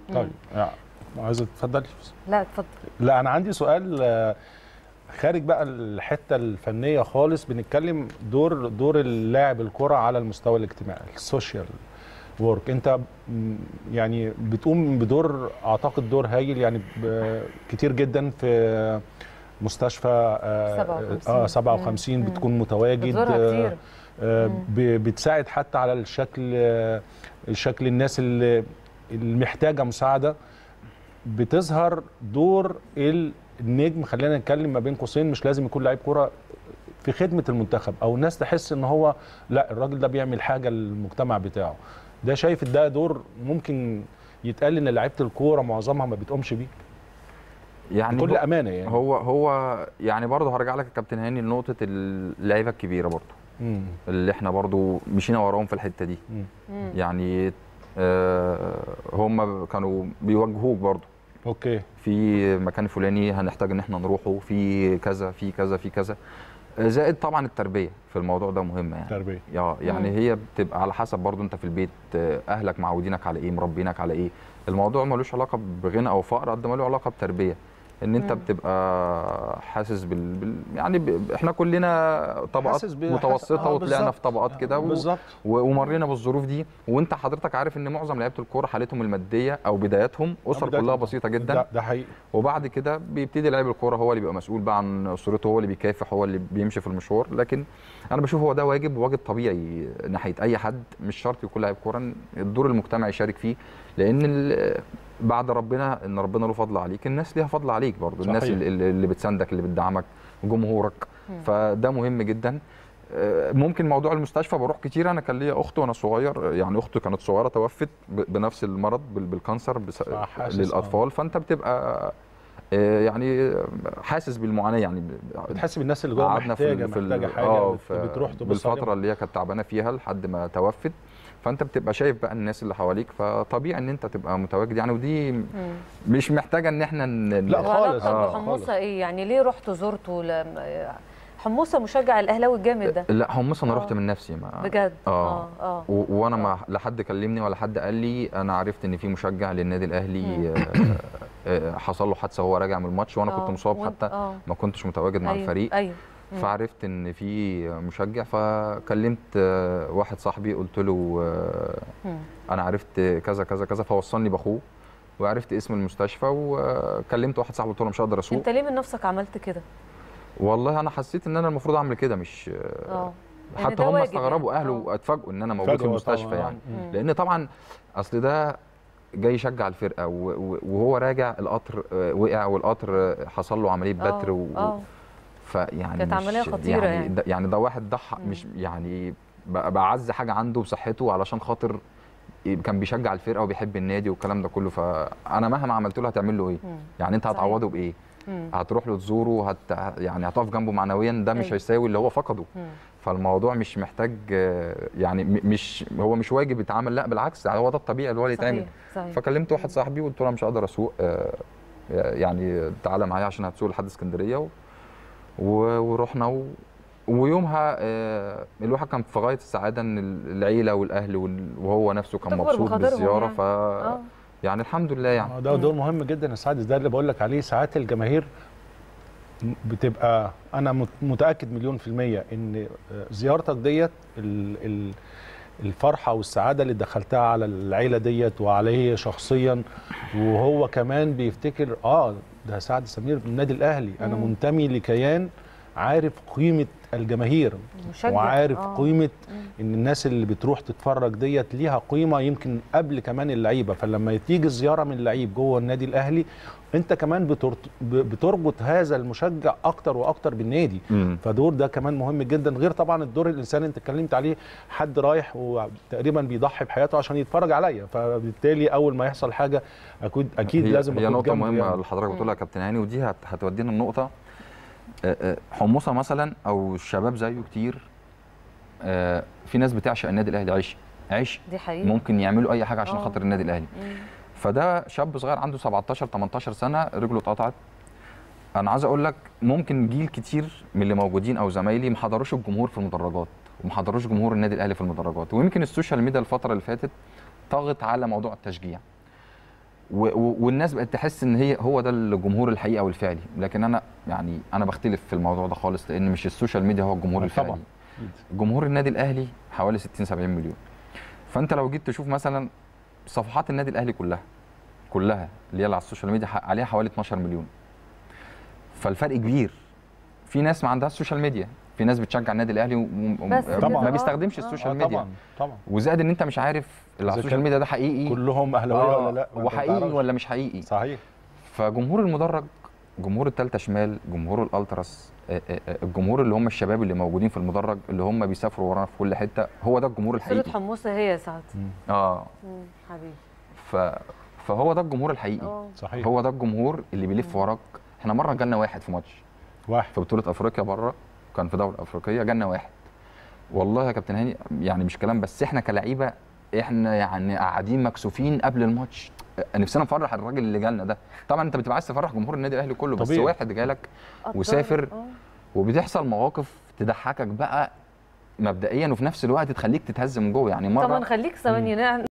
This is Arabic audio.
طيب عايزه تتفضلي؟ لا اتفضل. لا انا عندي سؤال خارج بقى الحته الفنيه خالص، بنتكلم دور اللاعب الكره على المستوى الاجتماعي، السوشيال وورك. انت يعني بتقوم بدور، اعتقد دور هايل يعني كتير جدا في مستشفى 57 بتكون متواجد كتير. بتساعد حتى على الشكل الناس اللي محتاجه مساعده. بتظهر دور النجم، خلينا نتكلم ما بين قوسين، مش لازم يكون لعيب كوره، في خدمه المنتخب او الناس تحس ان هو لا الراجل ده بيعمل حاجه للمجتمع بتاعه. ده شايف ده دور ممكن يتقال ان لعيبه الكوره معظمها ما بتقومش بيه؟ يعني بكل امانه يعني. هو يعني برضه هرجع لك يا كابتن هاني لنقطه اللعيبه الكبيره برضه اللي احنا برضه مشينا وراهم في الحته دي. يعني هم كانوا بيوجهوك برضه. اوكي. في مكان فلاني هنحتاج ان احنا نروحه، في كذا في كذا في كذا. زائد طبعا التربيه في الموضوع ده مهمه يعني. تربيه. يعني هي بتبقى على حسب برضه انت في البيت اهلك معودينك على ايه، مربينك على ايه. الموضوع ملوش علاقه بغنى او فقر قد ما له علاقه بتربيه. ان انت بتبقى حاسس يعني احنا كلنا طبقات متوسطه وطلعنا في طبقات كده ومرينا بالظروف دي. وانت حضرتك عارف ان معظم لعيبه الكوره حالتهم الماديه او بداياتهم اسر كلها بسيطه جدا. ده حقيقي. وبعد كده بيبتدي لعيب الكوره هو اللي بيبقى مسؤول بقى عن اسرته، هو اللي بيكافح، هو اللي بيمشي في المشوار. لكن انا بشوف هو ده واجب طبيعي ناحيه اي حد، مش شرط يكون لاعب كوره، الدور المجتمعي يشارك فيه. لان بعد ربنا ان ربنا له فضل عليك، الناس ليها فضل عليك برضه. الناس اللي بتساندك، اللي بتدعمك، جمهورك. فده مهم جدا. ممكن موضوع المستشفى بروح كتير. انا كان ليا اخت وانا صغير، يعني اختي كانت صغيره توفت بنفس المرض بالكانسر للاطفال. فانت بتبقى يعني حاسس بالمعاناه، يعني بتحس بالناس اللي جوه محتاجه حاجه بتروح تبص بالفتره اللي هي كانت تعبانه فيها لحد ما توفت. فانت بتبقى شايف بقى الناس اللي حواليك، فطبيعي ان انت تبقى متواجد يعني. ودي مش محتاجه ان احنا لا خالص. حموصه ايه يعني؟ ليه رحت زرته؟ حموصه مشجع الاهلاوي الجامد ده؟ لا حموصه انا رحت من نفسي بجد. وانا ما لا حد كلمني ولا حد قال لي. انا عرفت ان في مشجع للنادي الاهلي حصل له حادثه وهو راجع من الماتش، وانا كنت مصاب حتى ما كنتش متواجد مع الفريق. ايوه. فعرفت ان في مشجع، فكلمت واحد صاحبي قلت له انا عرفت كذا كذا كذا، فوصلني باخوه وعرفت اسم المستشفى. وكلمت واحد صاحبي قلت له مش هقدر اسوق. انت ليه من نفسك عملت كده؟ والله انا حسيت ان انا المفروض اعمل كده، مش حتى هم استغربوا يعني. اهله اتفاجئوا ان انا موجود في المستشفى يعني. لان طبعا اصل ده جاي يشجع الفرقه وهو راجع القطر وقع، والقطر حصل له عمليه بتر فيعني كانت عمليه خطيره يعني ده واحد ضحى، مش يعني بعز حاجه عنده بصحته علشان خاطر كان بيشجع الفرقه وبيحب النادي والكلام ده كله. فانا مهما عملت له هتعمل له ايه؟ يعني انت هتعوضه بايه؟ هتروح له تزوره، يعني هتقف جنبه معنويا، ده مش هيساوي اللي هو فقده. فالموضوع مش محتاج يعني هو مش واجب يتعامل، لا بالعكس هو ده الطبيعي اللي هو اللي يتعمل. فكلمت واحد صاحبي وقلت له انا مش هقدر اسوق، يعني تعالى معايا عشان هتسوق لحد اسكندريه. ورحنا ويومها الواحد كان في غايه السعاده ان العيله والاهل وهو نفسه كان مبسوط بالزياره يعني. يعني الحمد لله يعني. ده دور مهم جدا يا سعد، ده اللي بقول لك عليه. ساعات الجماهير بتبقى، انا متاكد مليون في الميه ان زيارتك ديت الفرحه والسعاده اللي دخلتها على العيله ديت وعليه شخصيا، وهو كمان بيفتكر ده سعد سمير من النادي الاهلي، انا منتمي لكيان عارف قيمه الجماهير وعارف قيمه ان الناس اللي بتروح تتفرج ديت ليها قيمه يمكن قبل كمان اللعيبه. فلما تيجي الزياره من لعيب جوه النادي الاهلي، انت كمان بتربط هذا المشجع اكتر واكتر بالنادي. فدور ده كمان مهم جدا، غير طبعا الدور الانساني انت اتكلمت عليه. حد رايح وتقريبا بيضحي بحياته عشان يتفرج عليا، فبالتالي اول ما يحصل حاجه اكيد لازم هي نقطه مهمه اللي حضرتك بتقولها يا كابتن هاني، ودي هتودينا النقطه. حموصه مثلا او الشباب زيه كتير، في ناس بتعشق النادي الاهلي عيش دي حقيقة. ممكن يعملوا اي حاجه عشان خاطر النادي الاهلي. فده شاب صغير عنده 17 18 سنه رجله اتقطعت. انا عايز اقول لك ممكن جيل كتير من اللي موجودين او زمايلي ما حضروش الجمهور في المدرجات وما حضروش جمهور النادي الاهلي في المدرجات. ويمكن السوشيال ميديا الفتره اللي فاتت طغت على موضوع التشجيع. والناس بقت تحس ان هو ده الجمهور الحقيقي او الفعلي، لكن انا يعني انا بختلف في الموضوع ده خالص، لان مش السوشيال ميديا هو الجمهور الفعلي. طبعا جمهور النادي الاهلي حوالي 60 70 مليون. فانت لو جيت تشوف مثلا صفحات النادي الاهلي كلها اللي هي على السوشيال ميديا عليها حوالي 12 مليون. فالفرق كبير. في ناس ما عندهاش سوشيال ميديا، في ناس بتشجع النادي الاهلي ما بيستخدمش السوشيال ميديا. طبعا وزائد ان انت مش عارف اللي على السوشيال ميديا ده حقيقي كلهم اهلاويه ولا لا، وحقيقي ولا مش حقيقي. صحيح. فجمهور المدرج، جمهور التالتة شمال، جمهور الالتراس، الجمهور اللي هم الشباب اللي موجودين في المدرج اللي هم بيسافروا ورانا في كل حته، هو ده الجمهور الحقيقي. صورة حموسه هي يا سعد. حبيبي. فهو ده الجمهور الحقيقي. صحيح. هو ده الجمهور اللي بيلف وراك. احنا مره جالنا واحد في ماتش في بطوله افريقيا بره، كان في دوله افريقيه، جالنا واحد والله يا كابتن هاني، يعني مش كلام بس، احنا كلاعيبه احنا يعني قاعدين مكسوفين قبل الماتش، نفسنا نفرح الراجل اللي جالنا ده. طبعا انت بتبقى عايز تفرح جمهور النادي الاهلي كله، بس طبيعي. واحد جالك وسافر وبتحصل مواقف تضحكك بقى مبدئيا، وفي نفس الوقت تخليك تتهز من جوه. يعني مره طبعا خليك ثواني